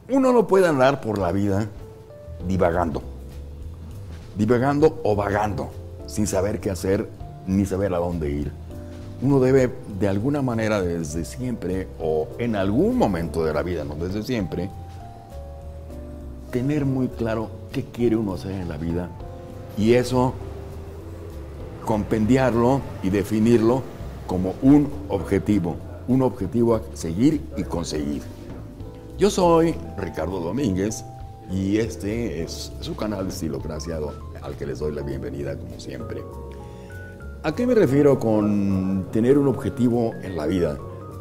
Uno no puede andar por la vida divagando o vagando, sin saber qué hacer ni saber a dónde ir. Uno debe, de alguna manera, desde siempre, o en algún momento de la vida, no desde siempre, tener muy claro qué quiere uno hacer en la vida y eso compendiarlo y definirlo como un objetivo a seguir y conseguir. Yo soy Ricardo Domínguez y este es su canal de Estilocracia, al que les doy la bienvenida como siempre. ¿A qué me refiero con tener un objetivo en la vida?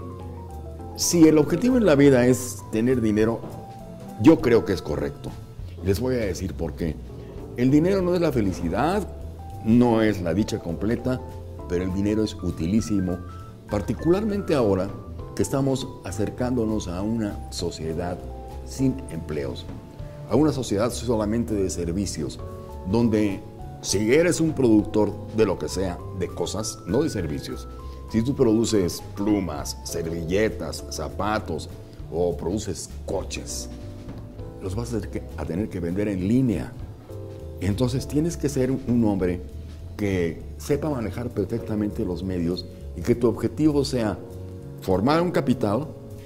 Si el objetivo en la vida es tener dinero, yo creo que es correcto. Les voy a decir por qué. El dinero no es la felicidad, no es la dicha completa, pero el dinero es utilísimo, particularmente ahora que estamos acercándonos a una sociedad sin empleos, a una sociedad solamente de servicios, donde si eres un productor de lo que sea, de cosas, no de servicios, si tú produces plumas, servilletas, zapatos o produces coches, los vas a tener que vender en línea. Entonces tienes que ser un hombre que sepa manejar perfectamente los medios y que tu objetivo sea formar un capital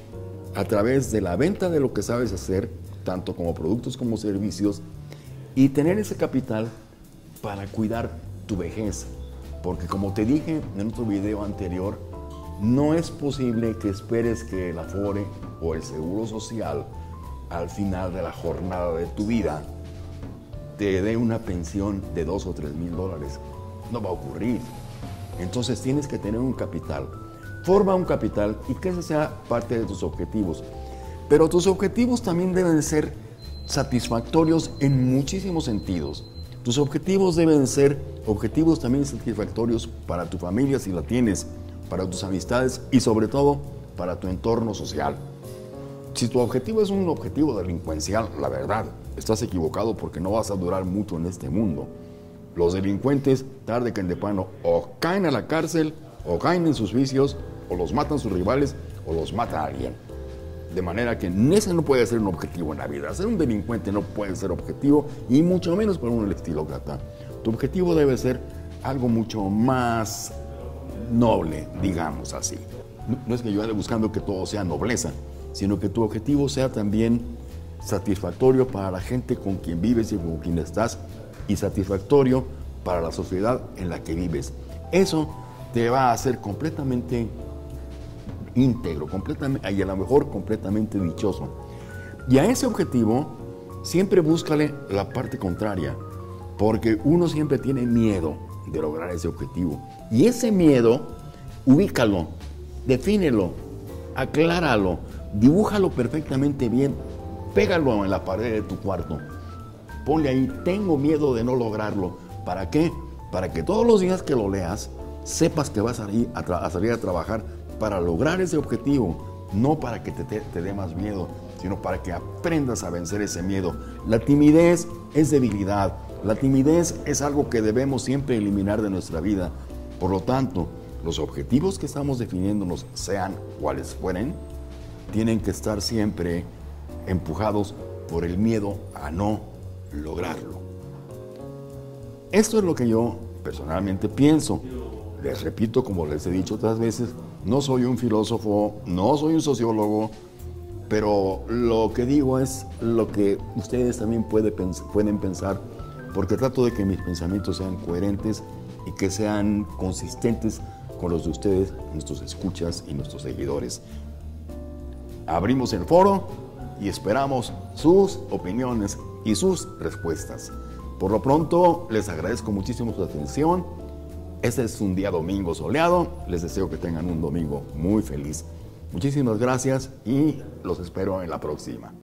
a través de la venta de lo que sabes hacer, tanto como productos como servicios, y tener ese capital para cuidar tu vejez. Porque como te dije en otro video anterior, no es posible que esperes que el Afore o el Seguro Social al final de la jornada de tu vida te dé una pensión de $2,000 o $3,000. No va a ocurrir. Entonces tienes que tener un capital. Forma un capital y que ese sea parte de tus objetivos. Pero tus objetivos también deben ser satisfactorios en muchísimos sentidos. Tus objetivos deben ser objetivos también satisfactorios para tu familia si la tienes, para tus amistades y sobre todo para tu entorno social. Si tu objetivo es un objetivo delincuencial, la verdad, estás equivocado porque no vas a durar mucho en este mundo. Los delincuentes, tarde que temprano, o caen a la cárcel, o caen en sus vicios, o los matan sus rivales, o los mata a alguien. De manera que ese no puede ser un objetivo en la vida. Ser un delincuente no puede ser objetivo, y mucho menos para un estilócrata. Tu objetivo debe ser algo mucho más noble, digamos así. No es que yo ande buscando que todo sea nobleza, sino que tu objetivo sea también satisfactorio para la gente con quien vives y con quien estás, y satisfactorio para la sociedad en la que vives. Eso te va a hacer completamente íntegro, y a lo mejor completamente dichoso. Y a ese objetivo siempre búscale la parte contraria, porque uno siempre tiene miedo de lograr ese objetivo. Y ese miedo, ubícalo, defínelo, acláralo, dibújalo perfectamente bien, pégalo en la pared de tu cuarto. Ponle ahí, tengo miedo de no lograrlo. ¿Para qué? Para que todos los días que lo leas, sepas que vas a salir a trabajar para lograr ese objetivo, no para que te dé más miedo, sino para que aprendas a vencer ese miedo. La timidez es debilidad, la timidez es algo que debemos siempre eliminar de nuestra vida. Por lo tanto, los objetivos que estamos definiéndonos, sean cuales fueren, tienen que estar siempre empujados por el miedo a no lograrlo. Esto es lo que yo personalmente pienso. Les repito, como les he dicho otras veces, no soy un filósofo, no soy un sociólogo, pero lo que digo es lo que ustedes también pueden pensar, porque trato de que mis pensamientos sean coherentes y que sean consistentes con los de ustedes, nuestros escuchas y nuestros seguidores. Abrimos el foro y esperamos sus opiniones y sus respuestas. Por lo pronto, les agradezco muchísimo su atención. Este es un día domingo soleado. Les deseo que tengan un domingo muy feliz. Muchísimas gracias y los espero en la próxima.